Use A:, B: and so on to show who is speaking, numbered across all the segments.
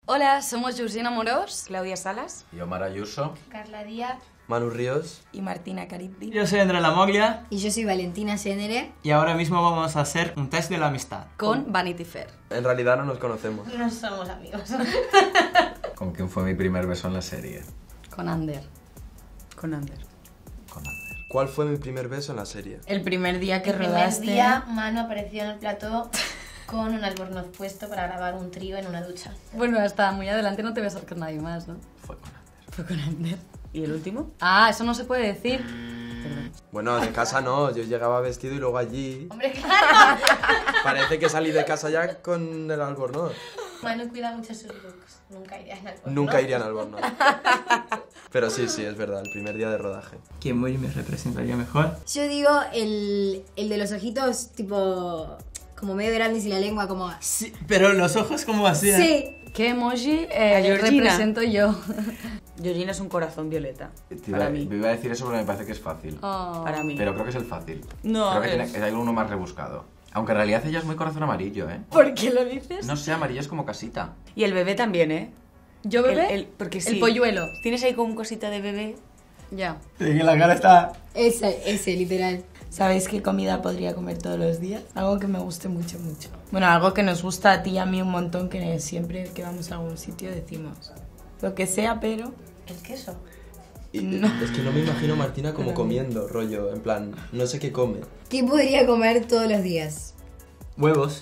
A: Hola, somos Georgina Amorós,
B: Claudia Salas
C: y Omar Ayuso,
D: Carla Díaz,
E: Manu Ríos
B: y Martina Caribdi.
F: Yo soy Andrea Lamoglia
D: y yo soy Valentina Cénere.
F: y ahora mismo vamos a hacer un test de la amistad.
A: con Vanity Fair.
E: En realidad no nos conocemos.
D: No somos amigos.
C: ¿con quién fue mi primer beso en la serie?
A: Con Ander.
B: Con Ander.
C: Con Ander.
E: ¿Cuál fue mi primer beso en la serie?
B: El primer día que
D: El primer
B: rodaste.
D: día, Manu apareció en el plató con un albornoz puesto para grabar un trío en una ducha.
A: Bueno, hasta muy adelante no te besas con nadie más, ¿no?
C: Fue con Ander.
B: Fue con Ander. ¿Y el último?
A: Ah, eso no se puede decir.
B: Perdón.
E: Bueno, de casa no, yo llegaba vestido y luego allí...
D: ¡Hombre, claro!
E: Parece que salí de casa ya con el albornoz.
D: Manu cuida mucho sus looks. Nunca iría en albornoz.
E: Nunca iría en albornoz. Pero sí, es verdad, el primer día de rodaje.
F: ¿Quién muy me representaría mejor?
D: Yo digo el de los ojitos tipo... como medio grandes y la lengua como...
F: Sí, pero los ojos como así.
D: Sí.
A: ¿Qué emoji
B: A Georgina.
A: represento yo?
B: Georgina es un corazón violeta. Para mí.
C: Iba a decir eso porque me parece que es fácil.
A: Oh.
B: Para mí.
C: Pero creo que es el fácil.
B: No,
C: creo que
B: es-
C: hay uno más rebuscado. Aunque en realidad ella es muy corazón amarillo, ¿eh?
A: ¿Por qué lo dices?
C: No sé, amarillo es como casita.
B: Y el bebé también, ¿eh?
A: ¿Yo bebé?
B: Porque
A: El
B: sí.
A: polluelo.
B: Tienes ahí como un cosita de bebé.
A: Ya.
F: Que la cara está...
D: Ese, literal.
B: ¿Sabéis qué comida podría comer todos los días? Algo que me guste mucho, mucho. Bueno, algo que nos gusta a ti y a mí un montón, que siempre que vamos a algún sitio decimos lo que sea, pero...
D: El queso.
E: Y es que no me imagino a Martina como comiendo, rollo, en plan, no sé qué come.
D: ¿Qué podría comer todos los días?
F: Huevos.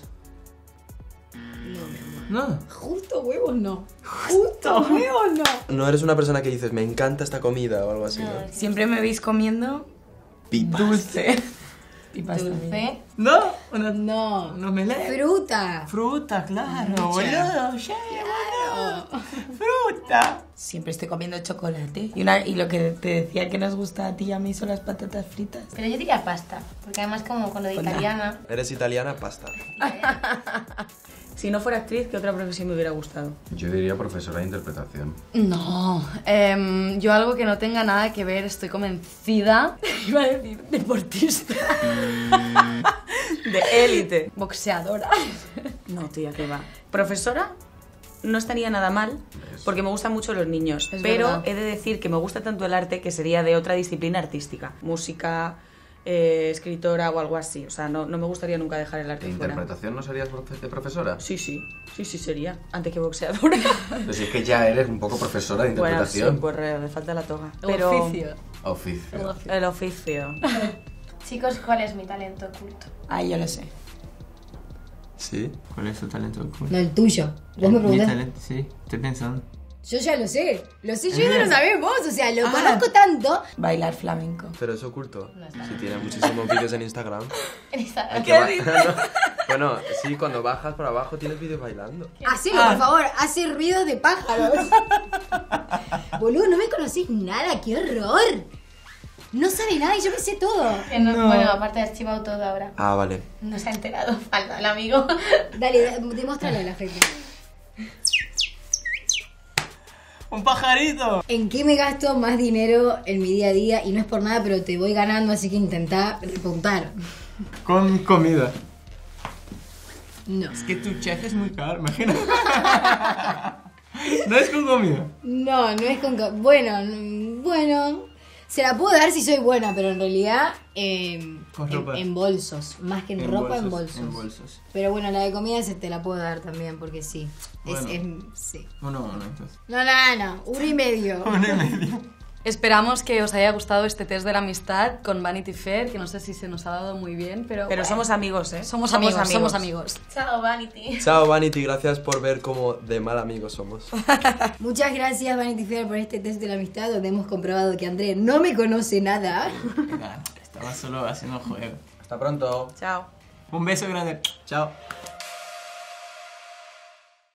F: No.
D: Justo huevos no. Justo huevos no.
E: No eres una persona que dices, me encanta esta comida o algo así, ¿no?
B: Siempre me veis comiendo
E: Pipas.
B: dulce. Pipas también.
D: Dulce.
F: No.
D: No.
F: Unos melés.
D: Fruta.
F: Fruta, claro, boludo. Yeah, boludo. Fruta.
B: Siempre estoy comiendo chocolate. Y lo que te decía que nos gusta a ti y a mí son las patatas fritas.
D: Pero yo diría pasta. Porque además como con lo de
B: Onda.
D: italiana.
E: Eres italiana, pasta.
B: Si no fuera actriz, ¿qué otra profesión me hubiera gustado?
C: Yo diría profesora de interpretación.
A: No, yo algo que no tenga nada que ver, estoy convencida. Iba a decir deportista.
B: De élite.
A: Boxeadora.
B: No, tía, ¿qué va? Profesora no estaría nada mal, porque me gustan mucho los niños.
A: Es
B: pero
A: verdad.
B: he de decir que me gusta tanto el arte que sería de otra disciplina artística. Música, escritora o algo así. O sea, no me gustaría nunca dejar el arte
C: ¿De
B: fuera.
C: interpretación no serías profesora?
B: Sí sería. Antes que boxeadora.
C: Pero si es que ya eres un poco profesora de
B: Bueno, sí,
C: interpretación.
B: pues me falta la toga.
A: El
B: Pero
A: oficio.
C: Oficio.
B: el oficio.
D: Chicos, ¿cuál es mi talento oculto?
B: Ay, yo lo sé.
E: ¿Sí?
F: ¿Cuál es tu talento oculto?
D: No, el tuyo. Vos me
F: Mi
D: preguntás.
F: talento, sí, estoy pensando.
D: Yo ya lo sé. Lo sé yo y no lo sabés vos. O sea, lo
B: Ah.
D: conozco tanto.
B: Bailar flamenco.
E: Pero es oculto.
D: No está.
E: Si tiene muchísimos vídeos en Instagram.
D: En Instagram.
E: Hay que no. Bueno, sí, cuando bajas por abajo tienes vídeos bailando.
D: Hacelo, por favor. Hace ruidos de pájaros. Boludo, no me conocís nada. ¡Qué horror! No sabe nada y yo me sé todo.
B: No.
D: Bueno, aparte de archivado todo ahora.
E: Ah, vale.
D: No se ha enterado. Falta el amigo. Dale, demuéstrale a la gente.
F: ¡Un pajarito!
D: ¿En qué me gasto más dinero en mi día a día? Y no es por nada, pero te voy ganando, así que intentá repuntar.
F: Con comida.
D: No.
F: Es que tu chef es muy caro, imagínate. No es con comida.
D: No es con... Bueno. Se la puedo dar si soy buena, pero en realidad
F: Con ropa.
D: en bolsos. Más que en ropa, en bolsos.
F: En bolsos.
D: Pero bueno, la de comida se te la puedo dar también, porque sí.
F: Bueno.
D: Sí.
F: Uno, entonces.
D: No. 1,5.
F: Uno y medio.
A: Esperamos que os haya gustado este test de la amistad con Vanity Fair, que no sé si se nos ha dado muy bien, pero
B: Pero
A: bueno,
B: somos amigos, ¿eh?
A: somos amigos.
D: Chao, Vanity.
E: Chao, Vanity, gracias por ver cómo de mal amigos somos.
D: Muchas gracias, Vanity Fair, por este test de la amistad, donde hemos comprobado que André no me conoce nada.
F: Estaba solo haciendo juego.
E: Hasta pronto.
B: Chao.
F: Un beso grande. Chao.